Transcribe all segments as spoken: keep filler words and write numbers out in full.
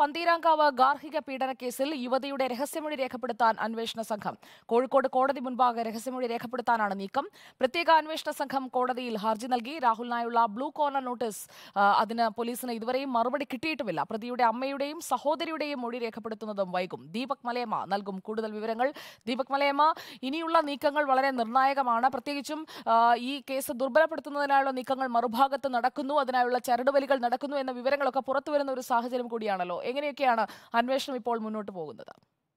പന്തീരാങ്കാവ് ഗാർഹിക പീഡന കേസിൽ യുവതിയുടെ രഹസ്യമൊഴി രേഖപ്പെടുത്താൻ അന്വേഷണ സംഘം. കോഴിക്കോട് കോടതി മുൻപാകെ രഹസ്യമൊഴി രേഖപ്പെടുത്താനാണ് നീക്കം. പ്രത്യേക അന്വേഷണ സംഘം കോടതിയിൽ ഹർജി നൽകി. രാഹുലിനായുള്ള ബ്ലൂ കോർണർ നോട്ടീസ് അതിന് പോലീസിന് ഇതുവരെയും മറുപടി കിട്ടിയിട്ടുമില്ല. പ്രതിയുടെ അമ്മയുടെയും സഹോദരിയുടെയും മൊഴി രേഖപ്പെടുത്തുന്നതും വൈകും. ദീപക് മലയമ്മ നൽകും കൂടുതൽ വിവരങ്ങൾ. ദീപക് മലയമ്മ, ഇനിയുള്ള നീക്കങ്ങൾ വളരെ നിർണായകമാണ്. പ്രത്യേകിച്ചും ഈ കേസ് ദുർബലപ്പെടുത്തുന്നതിനായുള്ള നീക്കങ്ങൾ മറുഭാഗത്ത് നടക്കുന്നു, അതിനായുള്ള ചരടുവലികൾ നടക്കുന്നു എന്ന വിവരങ്ങളൊക്കെ പുറത്തുവരുന്ന ഒരു സാഹചര്യം കൂടിയാണല്ലോ. എങ്ങനെയൊക്കെയാണ് അന്വേഷണം ഇപ്പോൾ മുന്നോട്ട് പോകുന്നത്?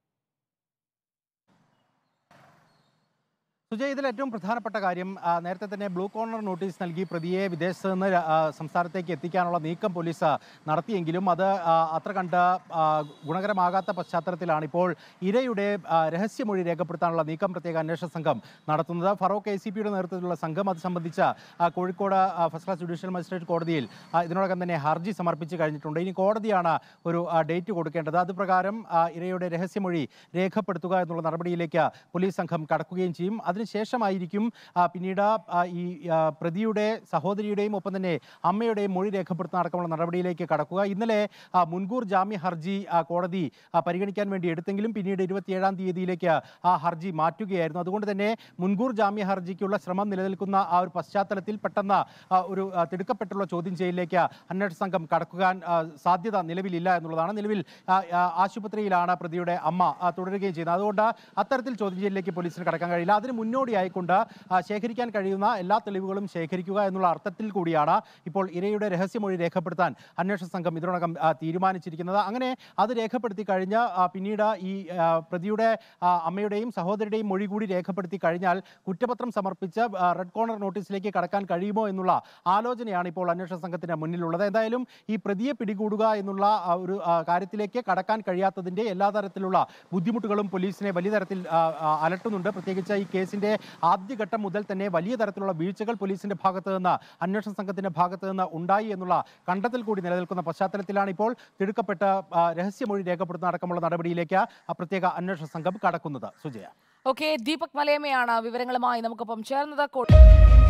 സുജയ്, ഇതിൽ ഏറ്റവും പ്രധാനപ്പെട്ട കാര്യം, നേരത്തെ തന്നെ ബ്ലൂ കോർണർ നോട്ടീസ് നൽകി പ്രതിയെ വിദേശത്ത് നിന്ന് സംസ്ഥാനത്തേക്ക് എത്തിക്കാനുള്ള നീക്കം പോലീസ് നടത്തിയെങ്കിലും അത് അത്ര കണ്ട് ഗുണകരമാകാത്ത പശ്ചാത്തലത്തിലാണ് ഇപ്പോൾ ഇരയുടെ രഹസ്യമൊഴി രേഖപ്പെടുത്താനുള്ള നീക്കം പ്രത്യേക അന്വേഷണ സംഘം നടത്തുന്നത്. ഫറോക്ക് എ സി പിയുടെ നേതൃത്വത്തിലുള്ള സംഘം അത് സംബന്ധിച്ച Kozhikode first class judicial magistrate കോടതിയിൽ ഇതിനോടകം തന്നെ ഹർജി സമർപ്പിച്ച് കഴിഞ്ഞിട്ടുണ്ട്. ഇനി കോടതിയാണ് ഒരു ഡേറ്റ് കൊടുക്കേണ്ടത്. അതുപ്രകാരം ഇരയുടെ രഹസ്യമൊഴി രേഖപ്പെടുത്തുക എന്നുള്ള നടപടിയിലേക്ക് പോലീസ് സംഘം കടക്കുകയും ചെയ്യും. അതിനുശേഷമായിരിക്കും പിന്നീട് ഈ പ്രതിയുടെ സഹോദരിയുടെയും ഒപ്പം തന്നെ അമ്മയുടെയും മൊഴി രേഖപ്പെടുത്തുന്ന അടക്കമുള്ള നടപടിയിലേക്ക് കടക്കുക. ഇന്നലെ മുൻകൂർ ജാമ്യ ഹർജി കോടതി പരിഗണിക്കാൻ വേണ്ടി എടുത്തെങ്കിലും പിന്നീട് ഇരുപത്തിയേഴാം തീയതിയിലേക്ക് ആ ഹർജി മാറ്റുകയായിരുന്നു. അതുകൊണ്ട് തന്നെ മുൻകൂർ ജാമ്യ ഹർജിക്കുള്ള ശ്രമം നിലനിൽക്കുന്ന ആ ഒരു പശ്ചാത്തലത്തിൽ പെട്ടെന്ന് ഒരു തിടുക്കപ്പെട്ടുള്ള ചോദ്യം ചെയ്യലിലേക്ക് അന്വേഷണ സംഘം കടക്കുവാൻ സാധ്യത നിലവിലില്ല എന്നുള്ളതാണ്. നിലവിൽ ആശുപത്രിയിലാണ് പ്രതിയുടെ അമ്മ തുടരുകയും ചെയ്യുന്നത്. അതുകൊണ്ട് അത്തരത്തിൽ ചോദ്യം ചെയ്യലിലേക്ക് പോലീസിന് കടക്കാൻ കഴിയില്ല. അതിന് മുന്നോടിയായിക്കൊണ്ട് ശേഖരിക്കാൻ കഴിയുന്ന എല്ലാ തെളിവുകളും ശേഖരിക്കുക എന്നുള്ള അർത്ഥത്തിൽ കൂടിയാണ് ഇപ്പോൾ ഇരയുടെ രഹസ്യമൊഴി രേഖപ്പെടുത്താൻ അന്വേഷണ സംഘം ഇതിനോടകം തീരുമാനിച്ചിരിക്കുന്നത്. അങ്ങനെ അത് രേഖപ്പെടുത്തി കഴിഞ്ഞ് പിന്നീട് ഈ പ്രതിയുടെ അമ്മയുടെയും സഹോദരിയുടെയും മൊഴി കൂടി രേഖപ്പെടുത്തി കഴിഞ്ഞാൽ കുറ്റപത്രം സമർപ്പിച്ച് റെഡ് കോർണർ നോട്ടീസിലേക്ക് കടക്കാൻ കഴിയുമോ എന്നുള്ള ആലോചനയാണ് ഇപ്പോൾ അന്വേഷണ സംഘത്തിന് മുന്നിലുള്ളത്. എന്തായാലും ഈ പ്രതിയെ പിടികൂടുക എന്നുള്ള ഒരു കാര്യത്തിലേക്ക് കടക്കാൻ കഴിയാത്തതിൻ്റെ എല്ലാ തരത്തിലുള്ള ബുദ്ധിമുട്ടുകളും പോലീസിനെ വലിയ തരത്തിൽ അലട്ടുന്നുണ്ട്. പ്രത്യേകിച്ച് ഈ കേസിന്റെ ആദ്യഘട്ടം മുതൽ തന്നെ വലിയ തരത്തിലുള്ള വീഴ്ചകൾ പോലീസിന്റെ ഭാഗത്ത് നിന്ന് അന്വേഷണ സംഘത്തിന്റെ ഭാഗത്ത് നിന്ന് ഉണ്ടായി എന്നുള്ള കണ്ടെത്തൽ കൂടി നിലനിൽക്കുന്ന പശ്ചാത്തലത്തിലാണ് ഇപ്പോൾ തിടുക്കപ്പെട്ട് രഹസ്യമൊഴി രേഖപ്പെടുത്തുന്ന അടക്കമുള്ള നടപടിയിലേക്ക് പ്രത്യേക അന്വേഷണ സംഘം കടക്കുന്നത്. സുജയ. ഓക്കെ, ദീപക് മലയമ്മയാണ് വിവരങ്ങളുമായി നമുക്കൊപ്പം ചേർന്നത്.